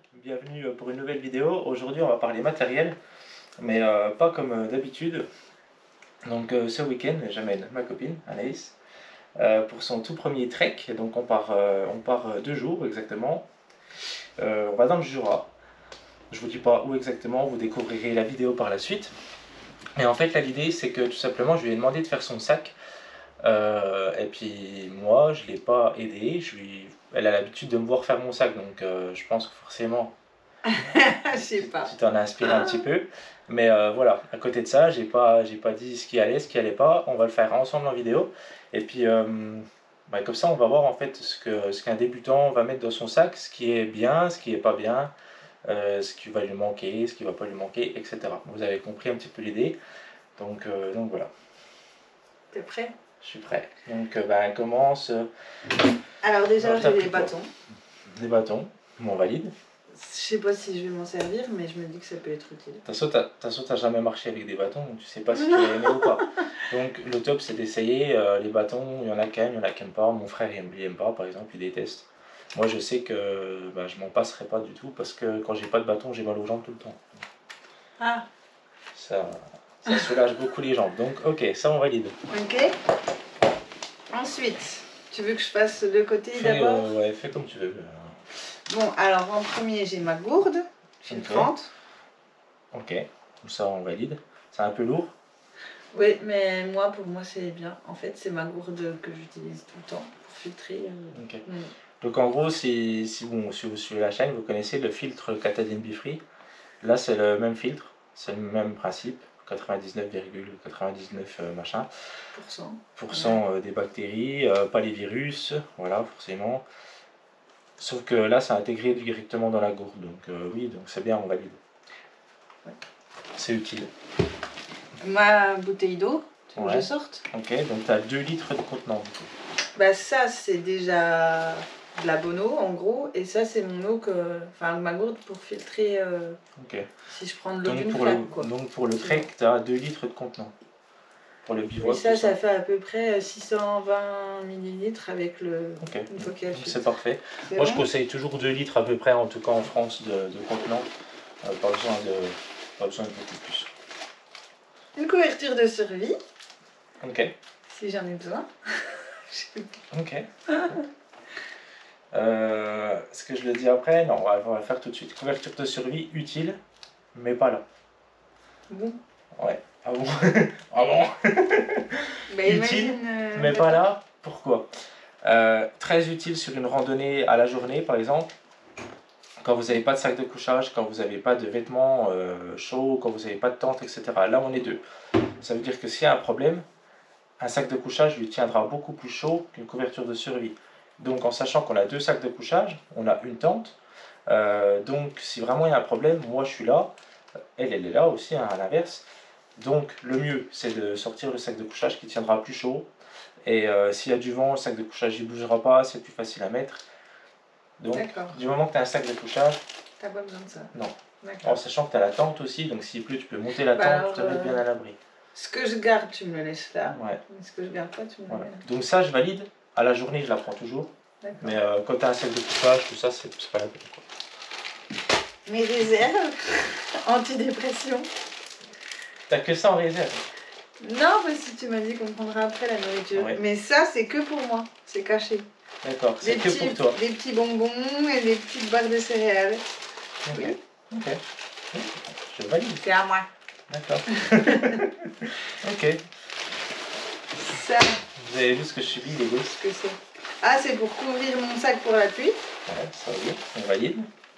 bienvenue pour une nouvelle vidéo. Aujourd'hui on va parler matériel, mais pas comme d'habitude. Donc ce week-end j'amène ma copine Anaïs pour son tout premier trek. Donc on part 2 jours exactement. On va dans le Jura. Je vous dis pas où exactement, vous découvrirez la vidéo par la suite. Et en fait là l'idée c'est que tout simplement je lui ai demandé de faire son sac. Et puis moi je l'ai pas aidé, elle a l'habitude de me voir faire mon sac, donc je pense que forcément Je sais pas. tu t'en as inspiré un petit peu. Mais voilà, à côté de ça, j'ai pas dit ce qui allait, ce qui allait pas. On va le faire ensemble en vidéo. Et puis comme ça, on va voir en fait ce qu'un débutant va mettre dans son sac, ce qui est bien, ce qui est pas bien, ce qui va lui manquer, ce qui va pas lui manquer, etc. Vous avez compris un petit peu l'idée. Donc voilà. T'es prêt? Je suis prêt. Donc on commence. Alors déjà, j'ai les bâtons. Des bâtons, on valide. Je sais pas si je vais m'en servir, mais je me dis que ça peut être utile. De toute façon, t'as jamais marché avec des bâtons, donc tu sais pas si tu vas aimer ou pas. Donc le top, c'est d'essayer. Les bâtons, il y en a qui aiment, il y en a qui n'aiment pas. Mon frère, il aime pas, par exemple, il déteste. Moi, je sais que je m'en passerai pas du tout, parce que quand j'ai pas de bâton, j'ai mal aux jambes tout le temps. Ah. Ça soulage beaucoup les jambes. Donc ok, ça on valide. Ok. Ensuite, tu veux que je fasse le côté d'abord? Ouais, fais comme tu veux. Bon, alors en premier, j'ai ma gourde filtrante. Ok, ça on valide. C'est un peu lourd. Oui, mais pour moi, c'est bien. En fait, c'est ma gourde que j'utilise tout le temps pour filtrer. Ok. Donc en gros, si vous suivez la chaîne, vous connaissez le filtre Katadyn Bifree. Là, c'est le même filtre, c'est le même principe, 99,99 machin. Pourcent des bactéries, pas les virus, voilà, forcément. Sauf que là, c'est intégré directement dans la gourde, donc oui, donc c'est bien, on valide. Ouais. C'est utile. Ma bouteille d'eau, tu veux que je sorte? Ok, donc tu as 2 litres de contenant du coup. Bah ça, c'est déjà de la bonne eau en gros, et ça c'est mon eau ma gourde pour filtrer si je prends de l'eau d'une flaque, quoi. Donc pour le trek, tu as 2 litres de contenant. Pour le bivouac. Et ça fait à peu près 620 ml avec le coquillage. C'est parfait. Moi je conseille toujours 2 litres à peu près, en tout cas en France, de contenant. Pas besoin de beaucoup plus. Une couverture de survie. Ok. Si j'en ai besoin. Ok. Est-ce que je le dis après? Non, on va le faire tout de suite. Couverture de survie utile, mais pas là. Bon. Ouais. Ah bon? Ah bon? Utile, mais pas là. Pourquoi? Très utile sur une randonnée à la journée, par exemple. Quand vous n'avez pas de sac de couchage, quand vous n'avez pas de vêtements chauds, quand vous n'avez pas de tente, etc. Là, on est deux. Ça veut dire que s'il y a un problème, un sac de couchage lui tiendra beaucoup plus chaud qu'une couverture de survie. Donc en sachant qu'on a 2 sacs de couchage, on a une tente, donc si vraiment il y a un problème, moi je suis là, elle est là aussi, hein, à l'inverse. Donc le mieux c'est de sortir le sac de couchage qui tiendra plus chaud, et s'il y a du vent, le sac de couchage il ne bougera pas, c'est plus facile à mettre. Donc du moment que tu as un sac de couchage, tu n'as pas besoin de ça. Non. En sachant que tu as la tente aussi, donc s'il pleut tu peux monter la tente pour te mettre bien à l'abri. Ce que je garde, tu me le laisses là. Ouais. Ce que je garde pas, tu me le laisses là. Donc ça, je valide. À la journée, je la prends toujours. Mais quand tu as un sac de couchage, tout ça, c'est pas la peine, quoi. Mes réserves antidépression. T'as que ça en réserve? Non, parce que tu m'as dit qu'on prendra après la nourriture. Ouais. Mais ça, c'est que pour moi. C'est caché. D'accord, c'est que pour toi. Des petits bonbons et des petites barres de céréales. Ok. Oui. Ok. Je valide. C'est à moi. D'accord. Ok. Ça. Vous avez vu ce que je subis, les gosses? Ce que c'est. Ah, c'est pour couvrir mon sac pour la pluie. Ouais, ça oui, on valide.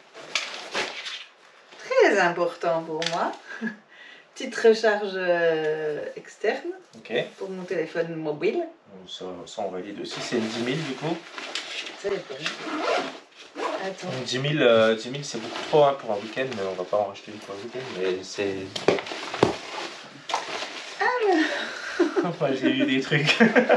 Très important pour moi. Petite recharge externe. Ok. Pour mon téléphone mobile. Ça on valide aussi. C'est une 10 000 du coup. Ça dépend. Attends. 10 000, c'est beaucoup trop, hein, pour un week-end, mais on va pas en racheter une pour un week-end, mais c'est... Enfin, j'ai eu des trucs.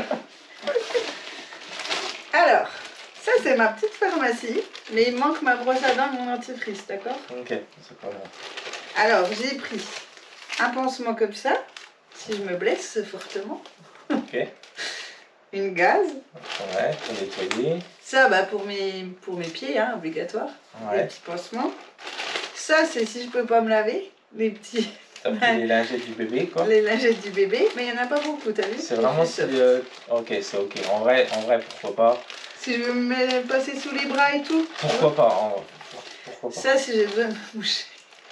Alors, ça c'est ma petite pharmacie, mais il manque ma brosse à dents et mon dentifrice, d'accord? Ok, c'est pas grave. Alors, j'ai pris un pansement comme ça, si je me blesse fortement. Ok. Une gaze. Ouais, pour nettoyer. Ça, bah, pour mes pieds, hein, obligatoire. Ouais. Les petits pansements. Ça, c'est si je peux pas me laver. Les petits... T'as pris les lingettes du bébé, quoi. Les lingettes du bébé, mais il n'y en a pas beaucoup, t'as vu? C'est vraiment si... Ok, c'est ok. En vrai, pourquoi pas. Si je veux me passer sous les bras et tout. Pourquoi pas, pourquoi pas. Ça, si j'ai besoin de me moucher.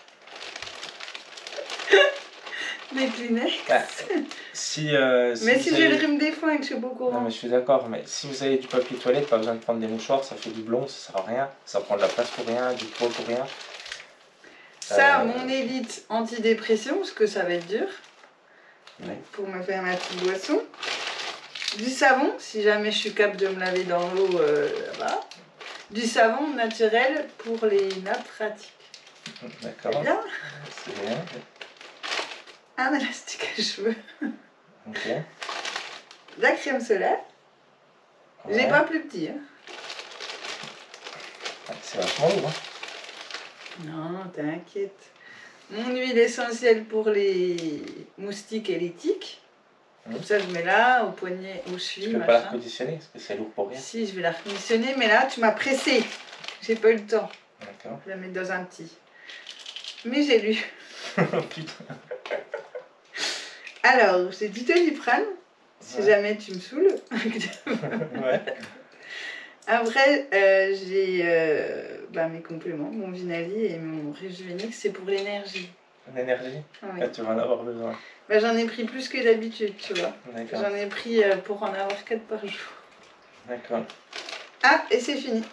Des Kleenex. Bah, mais si j'ai le rhume des foins et que je suis pas au courant. Non, mais je suis d'accord, mais si vous avez du papier toilette, pas besoin de prendre des mouchoirs, ça fait du blond, ça sert à rien, ça prend de la place pour rien, du poids pour rien. Ça, mon élite antidépression, parce que ça va être dur. Ouais. Pour me faire ma petite boisson. Du savon, si jamais je suis capable de me laver dans l'eau là-bas. Du savon naturel pour les nappes phréatiques. D'accord. C'est bien. C'est bien. Un élastique à cheveux. Ok. De la crème solaire. Ouais. J'ai pas plus petit. Hein. C'est vachement lourd. Hein. Non, t'inquiète. Mon huile essentielle pour les moustiques et les tiques. Comme ça, je mets là, au poignet, aux chevilles. Tu peux pas la reconditionner parce que c'est lourd pour rien. Si, je vais la reconditionner, mais là, tu m'as pressé. J'ai pas eu le temps. D'accord. Je la mets dans un petit. Mais j'ai lu. Putain. Alors, c'est du Doliprane, si jamais tu me saoules. Ouais. Après, j'ai mes compléments, mon Vinali et mon Rejuvenix, c'est pour l'énergie. L'énergie? Oui. Là, tu vas en avoir besoin. Bah, j'en ai pris plus que d'habitude, tu vois. D'accord. J'en ai pris pour en avoir 4 par jour. D'accord. Ah, et c'est fini.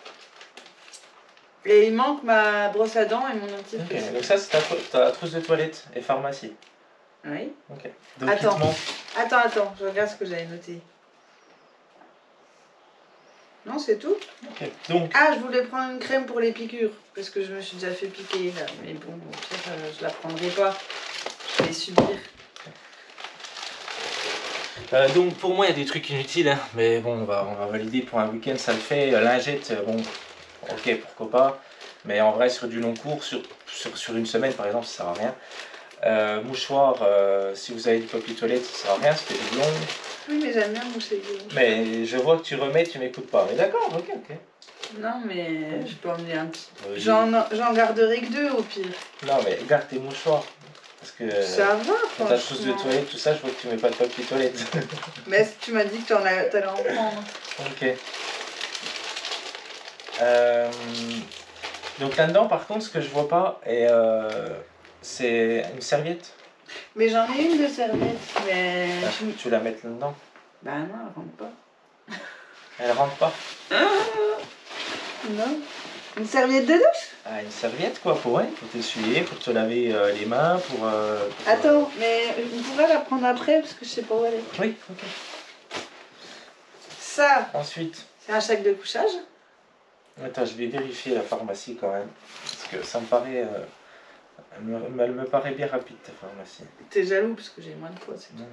Et il manque ma brosse à dents et mon dentifrice. Ok, donc ça, c'est ta trousse de toilette et pharmacie. Oui. Ok. Donc, attends, je regarde ce que j'avais noté. Non, c'est tout. Ok, donc... Ah, je voulais prendre une crème pour les piqûres, parce que je me suis déjà fait piquer, là. Mais bon, au pire, je la prendrai pas. Je vais subir. Donc pour moi, il y a des trucs inutiles, hein. Mais bon, on va valider pour un week-end, ça le fait. Lingette, bon, ok, pourquoi pas. Mais en vrai, sur du long cours, sur une semaine par exemple, ça sert à rien. Mouchoir, si vous avez du papier toilette, ça sert à rien, ça fait du blond. Oui, mais j'aime bien moucher. Mais je vois que tu remets, tu m'écoutes pas. Mais d'accord, ok. Non, mais je peux emmener un petit. J'en garderai que 2 au pire. Non, mais garde tes mouchoirs. Parce que ça va, quand t'as chose de toilette, tout ça, je vois que tu mets pas de papier toilette. Mais tu m'as dit que t'allais en prendre. Ok. Donc là-dedans, par contre, ce que je vois pas, c'est une serviette. Mais j'en ai une de serviette, mais... Tu la mets là-dedans? Bah non, elle rentre pas. Elle rentre pas? Non. Une serviette de douche? Ah, une serviette quoi, pour t'essuyer, pour te laver les mains, pour... Attends, mais on pourrait la prendre après, parce que je sais pas où elle est. Oui, ok. Ça, ensuite, c'est un sac de couchage. Attends, je vais vérifier la pharmacie quand même, parce que ça me paraît... elle me paraît bien rapide, ta pharmacie. T'es jaloux, parce que j'ai moins de poids, c'est tout.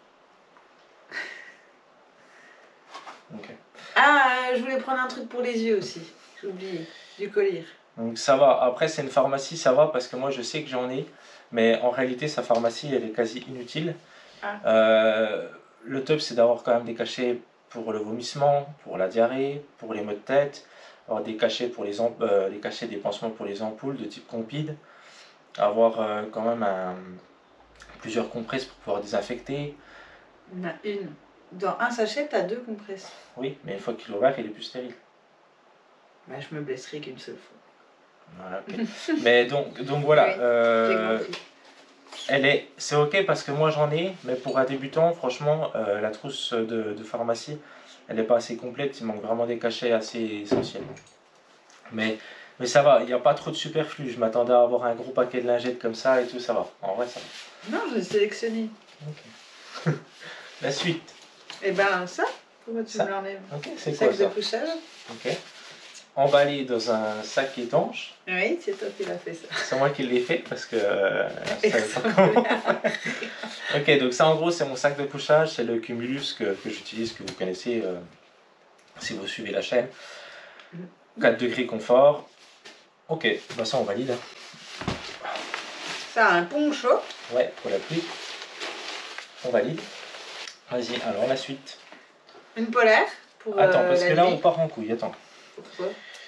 Ok. Ah, je voulais prendre un truc pour les yeux aussi. J'ai oublié. Du collier. Donc ça va. Après, c'est une pharmacie, ça va, parce que moi, je sais que j'en ai. Mais en réalité, sa pharmacie, elle est quasi inutile. Ah. Le top, c'est d'avoir quand même des cachets pour le vomissement, pour la diarrhée, pour les maux de tête. Avoir des cachets, des cachets des pansements pour les ampoules de type Compide. Avoir quand même plusieurs compresses pour pouvoir désinfecter. Il y en a une. Dans un sachet, t'as 2 compresses. Oui, mais une fois qu'il est ouvert, il est plus stérile. Bah, je me blesserai qu'une seule fois. Voilà, okay. Mais donc voilà. Oui, c'est ok parce que moi j'en ai, mais pour un débutant, franchement, la trousse de pharmacie, elle n'est pas assez complète. Il manque vraiment des cachets assez essentiels. Mais ça va, il n'y a pas trop de superflu. Je m'attendais à avoir un gros paquet de lingettes comme ça et tout, ça va. En vrai, ça va. Non, j'ai sélectionné. Ok. La suite. Et ben ça, pourquoi tu me l'enlèves? Ok, c'est quoi ça? Sac de couchage. Ok. Emballé dans un sac étanche. Oui, c'est toi qui l'as fait ça. C'est moi qui l'ai fait parce que je savais pas comment. Ok, donc ça en gros c'est mon sac de couchage, c'est le Cumulus que j'utilise, que vous connaissez si vous suivez la chaîne. 4 degrés confort. Ok, bah ça on valide. Ça a un poncho. Ouais, pour la pluie. On valide. Vas-y, alors la suite. Une polaire pour attends, parce que là, nuit. on part en couille. Attends. Pourquoi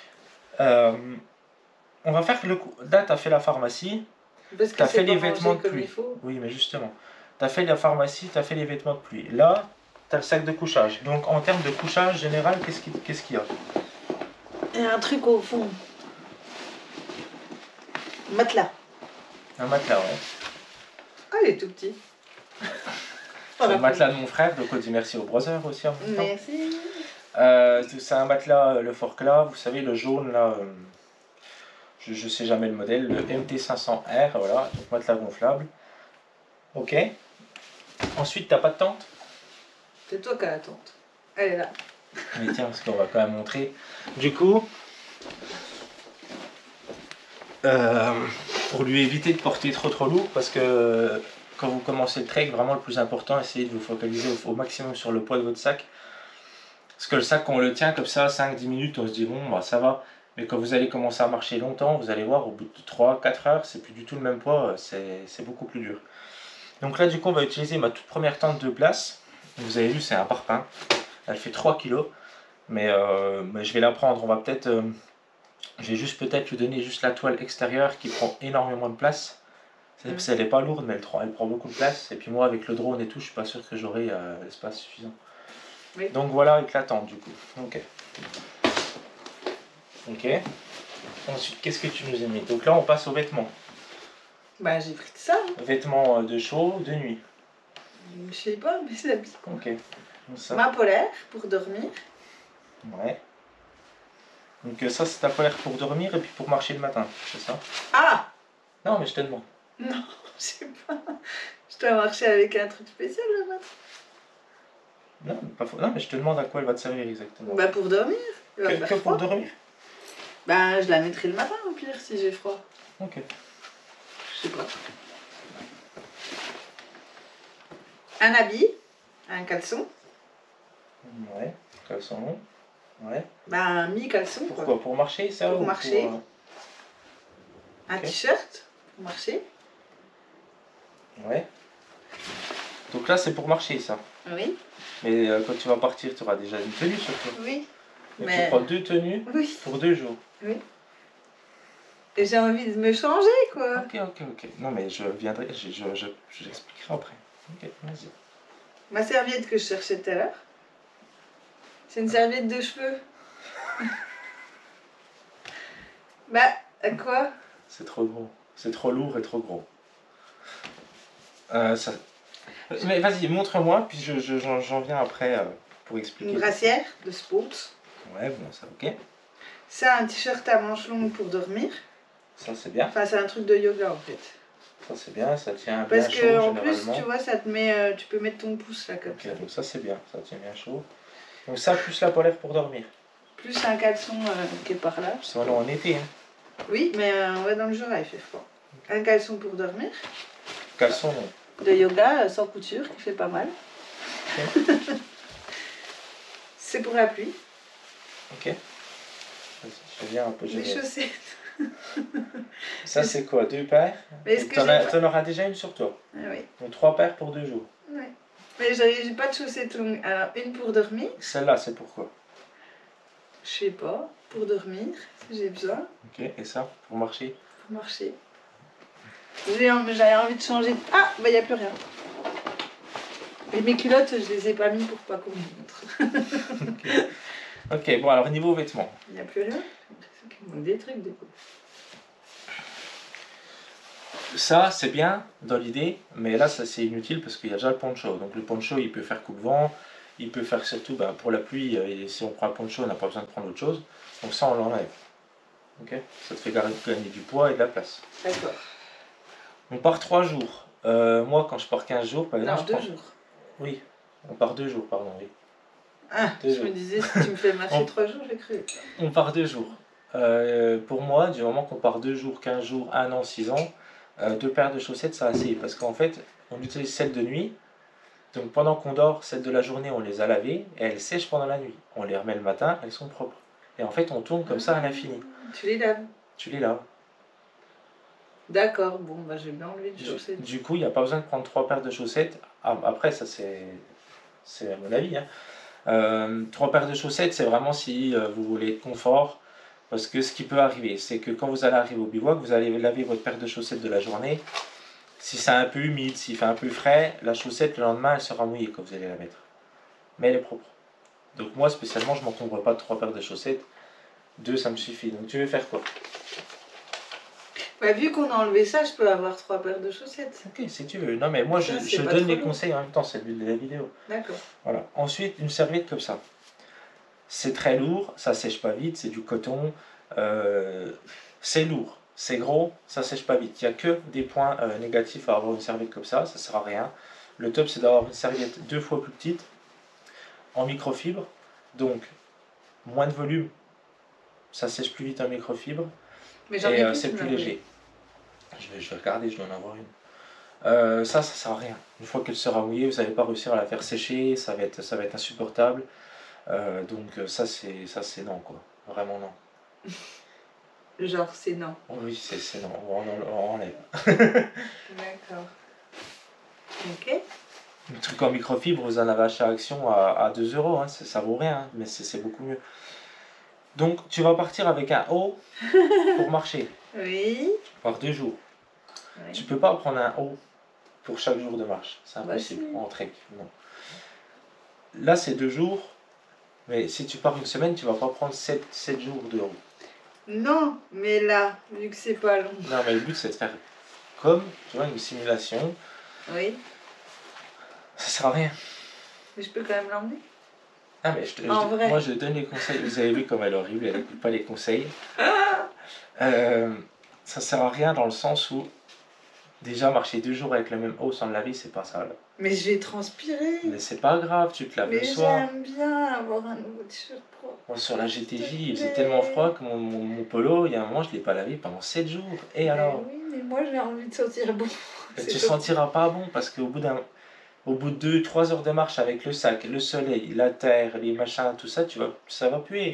on va faire le coup. Là, tu as fait la pharmacie. Parce que tu as fait les pas vêtements de comme pluie. il faut. Oui, mais justement. Tu as fait la pharmacie, tu as fait les vêtements de pluie. Là, tu as le sac de couchage. Donc, en termes de couchage général, qu'est-ce qu'il y a? Il y a un truc au fond. Un matelas. Un matelas, ouais. Ah, il est tout petit. C'est le matelas de mon frère, donc on dit merci au brother aussi en même temps. Merci. C'est un matelas, le Forclaz, vous savez, le jaune là, je sais jamais le modèle, le MT500R, voilà, donc matelas gonflable. Ok. Ensuite, t'as pas de tente? C'est toi qui as la tente. Elle est là. Mais tiens, parce qu'on va quand même montrer. Du coup, pour lui éviter de porter trop lourd, parce que quand vous commencez le trek, vraiment le plus important, essayez de vous focaliser au maximum sur le poids de votre sac. Parce que le sac, quand on le tient comme ça, 5-10 minutes, on se dit bon, bah, ça va. Mais quand vous allez commencer à marcher longtemps, vous allez voir, au bout de 3-4 heures, c'est plus du tout le même poids, c'est beaucoup plus dur. Donc là, du coup, on va utiliser ma toute première tente de place. Vous avez vu, c'est un parpaing. Elle fait 3 kg. Mais je vais la prendre. On va peut-être. Je vais juste peut-être lui donner juste la toile extérieure qui prend énormément de place. Elle n'est pas lourde, mais elle prend beaucoup de place. Et puis moi, avec le drone et tout, je suis pas sûr que j'aurai l'espace suffisant. Oui. Donc voilà avec la tente du coup. Ok. Ok. Ensuite, qu'est-ce que tu nous as mis? Donc là, on passe aux vêtements. Bah, j'ai pris ça. Hein. Vêtements de chaud, de nuit. Je sais pas, mais c'est habillé. Ok. Ça. Ma polaire pour dormir. Ouais. Donc ça, c'est ta polaire pour dormir et puis pour marcher le matin, c'est ça? Ah! Non, mais je te demande. Non, je sais pas. Je dois marcher avec un truc spécial le matin. Non, non, mais je te demande à quoi elle va te servir exactement. Bah pour dormir. Que pour dormir? Bah je la mettrai le matin au pire si j'ai froid. Ok. Je sais pas. Un habit, un caleçon. Ouais, caleçon long. Ouais. Bah un mi-caleçon. Pourquoi quoi. Pour marcher ça? Pour marcher. Pour, un t-shirt pour marcher. Ouais. Donc là c'est pour marcher ça. Oui. Mais quand tu vas partir, tu auras déjà une tenue sur toi. Oui. Donc mais... tu prends 2 tenues pour 2 jours. Oui. Et j'ai envie de me changer quoi. Ok. Non mais je viendrai, j'expliquerai après. Ok, vas-y. Ma serviette que je cherchais tout à l'heure. C'est une serviette de cheveux. Bah, quoi? C'est trop gros. C'est trop lourd et trop gros. Ça... Mais vas-y, montre-moi, puis j'en viens après pour expliquer. Une brassière de sport. Ouais, bon, ça, ok. Ça, un t-shirt à manches longues pour dormir. Ça, c'est bien. Enfin, c'est un truc de yoga, en fait. Ça, c'est bien, ça tient bien chaud, Parce que, en plus, tu vois, ça te met, tu peux mettre ton pouce, là, comme ça. Donc ça, c'est bien, ça tient bien chaud. Donc ça, plus la polaire pour dormir. Plus un caleçon qui est par là. C'est vraiment en été, hein. Oui, mais ouais, dans le Jura, il fait froid. Un caleçon pour dormir. Caleçon, de yoga sans couture qui fait pas mal. Okay. C'est pour la pluie. Ok. Je viens un peu. Les chaussettes. Ça c'est quoi? 2 paires? T'en auras déjà une sur toi. Ah, oui. Donc 3 paires pour 2 jours. Oui. Mais j'ai pas de chaussettes longues. Alors une pour dormir. Celle-là c'est pourquoi? Je sais pas. Pour dormir, si j'ai besoin. Ok. Et ça? Pour marcher? Pour marcher. J'avais envie de changer. Ah, bah il n'y a plus rien. Et mes culottes, je les ai pas mis pour pas qu'on me montre. Ok, bon alors niveau vêtements. Il n'y a plus rien. Il manque des trucs du coup. Ça c'est bien dans l'idée, mais là ça c'est inutile parce qu'il y a déjà le poncho. Donc le poncho il peut faire coupe-vent, il peut faire surtout pour la pluie, et si on prend un poncho on n'a pas besoin de prendre autre chose. Donc ça on l'enlève. Ok. Ça te fait gagner du poids et de la place. D'accord. On part 3 jours. Moi, quand je pars 15 jours, par exemple. Non, 2 jours. Oui, on part 2 jours, pardon. Oui. Ah, je me disais, si tu me fais marcher 3 jours, j'ai cru. On part 2 jours. Pour moi, du moment qu'on part 2 jours, 15 jours, 1 an, 6 ans, 2 paires de chaussettes, ça assez. Parce qu'en fait, on utilise celles de nuit. Donc pendant qu'on dort, celles de la journée, on les a lavées et elles sèchent pendant la nuit. On les remet le matin, elles sont propres. Et en fait, on tourne comme ça à l'infini. Tu les laves? Tu les laves. D'accord, bon, bah j'ai bien enlevé les chaussettes. Du coup, il n'y a pas besoin de prendre 3 paires de chaussettes. Après, ça c'est à mon avis. Hein. 3 paires de chaussettes, c'est vraiment si vous voulez être confort. Parce que ce qui peut arriver, c'est que quand vous allez arriver au bivouac, vous allez laver votre paire de chaussettes de la journée. Si c'est un peu humide, s'il fait un peu frais, la chaussette le lendemain elle sera mouillée quand vous allez la mettre. Mais elle est propre. Donc moi spécialement je m'encombre pas de 3 paires de chaussettes. 2 ça me suffit. Donc tu veux faire quoi? Bah, vu qu'on a enlevé ça, je peux avoir 3 paires de chaussettes. Ok, si tu veux. Non mais moi je donne les conseils en même temps, c'est le but de la vidéo. D'accord. Voilà. Ensuite une serviette comme ça. C'est très lourd, ça sèche pas vite, c'est du coton. C'est lourd. C'est gros, ça sèche pas vite. Il n'y a que des points négatifs à avoir une serviette comme ça sert à rien. Le top c'est d'avoir une serviette 2 fois plus petite, en microfibre, donc moins de volume, ça sèche plus vite en microfibre, et c'est plus léger. Je vais regarder, je dois en avoir une. Ça sert à rien. Une fois qu'elle sera mouillée, vous n'allez pas réussir à la faire sécher, ça va être insupportable. Donc ça c'est non quoi, vraiment non. Genre c'est non. Oui, c'est non, on enlève. D'accord. Ok. Le truc en microfibre, vous en avez acheté à Action à 2 €, hein, ça vaut rien, hein, mais c'est beaucoup mieux. Donc tu vas partir avec un haut pour marcher. Oui. Par 2 jours. Oui. Tu peux pas prendre un haut pour chaque jour de marche, c'est impossible en trek. Non. Là c'est 2 jours, mais si tu pars une semaine, tu vas pas prendre 7 jours de haut. Non, mais là, vu que c'est pas long. Non, mais le but c'est de faire comme, tu vois, une simulation. Oui. Ça sert à rien. Mais je peux quand même l'emmener. Ah mais moi je donne les conseils, vous avez vu comme elle est horrible, elle n'écoute pas les conseils. Ça sert à rien dans le sens où déjà marcher 2 jours avec le même haut sans le laver, c'est pas ça. Là. Mais je vais transpirer. Mais c'est pas grave, tu te laves le soir. Mais j'aime bien avoir un nouveau t-shirt propre. Moi, sur la GTJ, il faisait tellement froid que mon polo, il y a un moment, je l'ai pas lavé pendant 7 jours. Et alors? Oui, mais moi j'ai envie de sentir bon. Tu sentiras pas bon parce qu'au bout de 2-3 heures de marche avec le sac, le soleil, la terre, les machins, tout ça, ça va puer.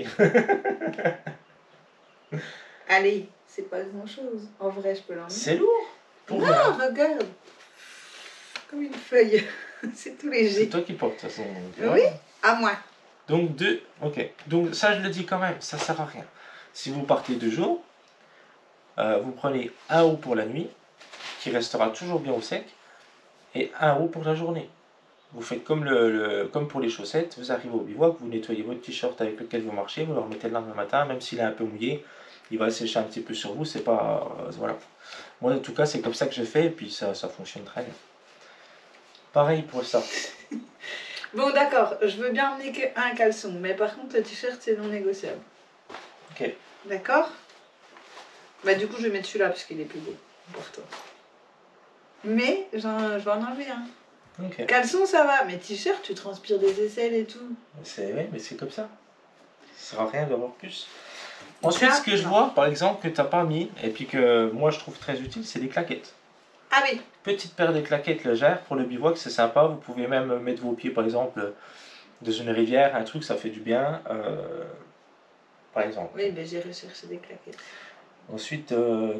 Allez, c'est pas grand chose. En vrai, je peux l'emmener. C'est lourd. Non, regarde. Comme une feuille. C'est tout léger. C'est toi qui portes, de toute façon. Donc, oui, à moi. Donc ok. Donc ça, je le dis quand même, ça sert à rien. Si vous partez 2 jours, vous prenez un haut pour la nuit, qui restera toujours bien au sec, et un haut pour la journée. Vous faites comme, comme pour les chaussettes, vous arrivez au bivouac, vous nettoyez votre t-shirt avec lequel vous marchez, vous le remettez le lendemain matin, même s'il est un peu mouillé, il va sécher un petit peu sur vous, c'est pas... voilà. Moi en tout cas c'est comme ça que je fais, et puis ça fonctionne très bien. Pareil pour ça. Bon d'accord, je veux bien emmener qu'un caleçon, mais par contre le t-shirt c'est non négociable. Ok. D'accord? Bah du coup je vais mettre celui-là parce qu'il est plus beau pour toi. Mais je vais en enlever un. Okay. Caleçon ça va, mais t-shirt tu transpires des aisselles et tout. Oui, mais c'est comme ça. Ça sert à rien d'avoir plus. Ensuite, ce que je vois, par exemple, que tu n'as pas mis, et puis que moi je trouve très utile, c'est les claquettes. Ah oui. Petite paire de claquettes légères pour le bivouac, c'est sympa. Vous pouvez même mettre vos pieds, par exemple, dans une rivière, un truc, ça fait du bien. Par exemple. Oui, mais j'ai recherché des claquettes. Ensuite,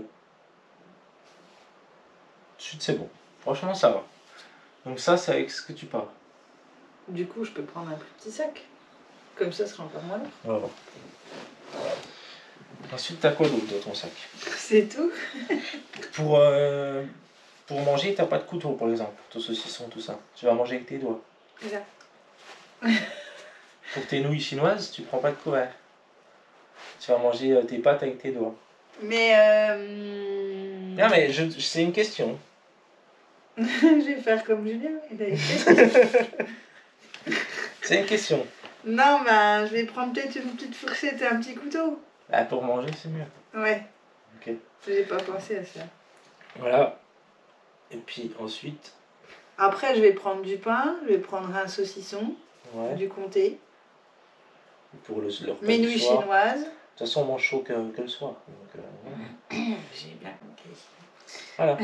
c'est bon. Franchement, ça va. Donc ça, c'est avec ce que tu pars. Du coup, je peux prendre un plus petit sac. Comme ça, ce sera encore moins lourd. Voilà. Ensuite, t'as quoi d'autre dans ton sac? C'est tout. Pour manger, t'as pas de couteau, par exemple, pour ton saucisson, tout ça. Tu vas manger avec tes doigts. Là. Pour tes nouilles chinoises, tu prends pas de couvert. Tu vas manger tes pâtes avec tes doigts. Mais Non, mais c'est une question. Je vais faire comme Julien. C'est une question. Non, bah, je vais prendre peut-être une petite fourchette et un petit couteau. Bah, pour manger, c'est mieux. Ouais. Ok. J'ai pas pensé à ça. Voilà. Et puis ensuite... Après, je vais prendre du pain, je vais prendre un saucisson, du comté. Pour le repas mes nouilles chinoises. De toute façon, on mange chaud que le soir. Donc, j'ai bien compris. Voilà.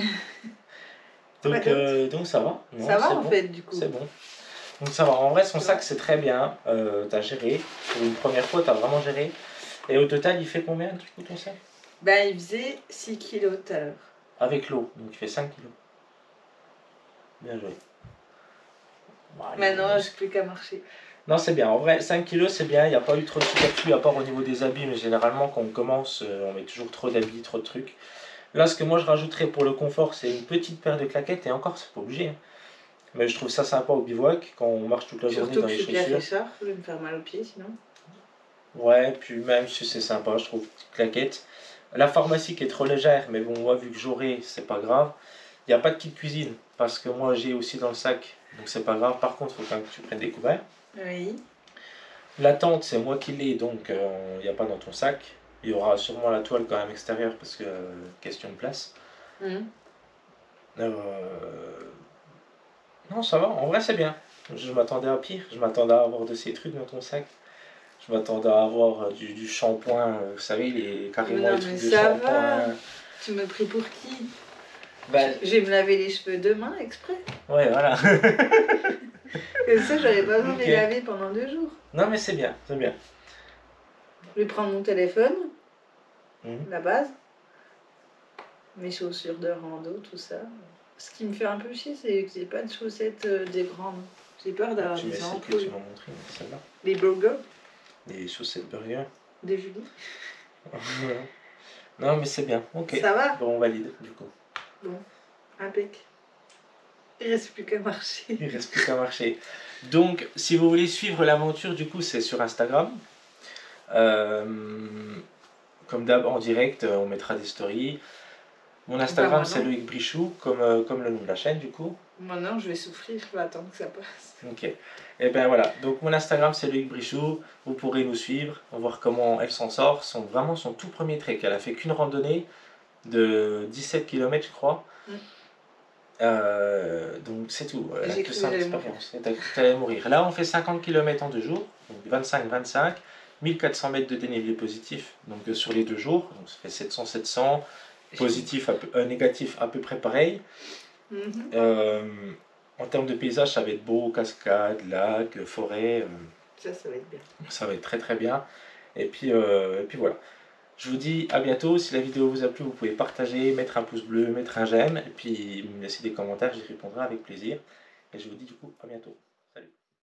Donc ça va. Non, ça va en fait, du coup. C'est bon. Donc ça va. En vrai, son sac, c'est très bien. T'as géré. Pour une première fois, t'as vraiment géré. Et au total, il fait combien, du coup, ton sac? Ben, il faisait 6 kilos tout à l'heure. Avec l'eau. Donc, il fait 5 kilos. Bien joué. Bon, maintenant, j'ai plus qu'à marcher. Non, c'est bien. En vrai, 5 kilos, c'est bien. Il n'y a pas eu trop de superflu à part au niveau des habits. Mais généralement, quand on commence, on met toujours trop d'habits, trop de trucs. Là, ce que moi je rajouterais pour le confort, c'est une petite paire de claquettes. Et encore, c'est pas obligé, hein. Mais je trouve ça sympa au bivouac quand on marche toute la journée dans les chaussures. Surtout que je suis Pierre je vais me faire mal aux pieds sinon. Ouais, puis même si c'est sympa, je trouve, petite claquette. La pharmacie qui est trop légère, mais bon, moi vu que j'aurai, c'est pas grave. Il n'y a pas de kit cuisine, parce que moi j'ai aussi dans le sac, donc c'est pas grave. Par contre, il faut quand même que tu prennes des couverts. Oui. La tente, c'est moi qui l'ai, donc il n'y a pas dans ton sac. Il y aura sûrement la toile quand même extérieure, parce que question de place. Non, ça va, en vrai c'est bien. Je m'attendais à pire, je m'attendais à avoir de ces trucs dans ton sac. Je m'attendais à avoir du shampoing, vous savez, carrément les trucs de shampoing. Tu me pris pour qui? Je vais me laver les cheveux demain exprès. Ouais, voilà. Comme ça, j'aurais pas besoin de les laver pendant 2 jours. Non, mais c'est bien, c'est bien. Je vais prendre mon téléphone, la base, mes chaussures de rando, tout ça. Ce qui me fait un peu chier, c'est que j'ai pas de chaussettes des grandes. J'ai peur d'avoir des ampoules. Tu m'as montré, celle-là. Les burgers. Des chaussettes burger. Des Julie. Non, mais c'est bien. Ok. Ça va? Bon, on valide, du coup. Bon, impec. Il reste plus qu'à marcher. Il reste plus qu'à marcher. Donc, si vous voulez suivre l'aventure, du coup, c'est sur Instagram. Comme d'hab, en direct, on mettra des stories. Mon Instagram, c'est Loïc Brichoux, comme le nom de la chaîne, du coup. Maintenant, je vais souffrir, je vais attendre que ça passe. Ok. Et bien voilà, donc mon Instagram, c'est Loïc Brichoux. Vous pourrez nous suivre, voir comment elle s'en sort. Vraiment son tout premier trek. Elle a fait qu'une randonnée de 17 km, je crois. Donc c'est tout. Elle a que ça d'expérience. Elle allait mourir. Là, on fait 50 km en 2 jours. Donc 25-25. 1400 mètres de dénivelé positif. Donc sur les 2 jours. Donc ça fait 700-700. Positif, négatif à peu près pareil. En termes de paysage, ça va être beau, cascades, lacs, forêt. Ça va être bien. Ça va être très très bien. Et puis voilà. Je vous dis à bientôt. Si la vidéo vous a plu, vous pouvez partager, mettre un pouce bleu, mettre un j'aime. Et puis me laisser des commentaires, j'y répondrai avec plaisir. Et je vous dis du coup à bientôt.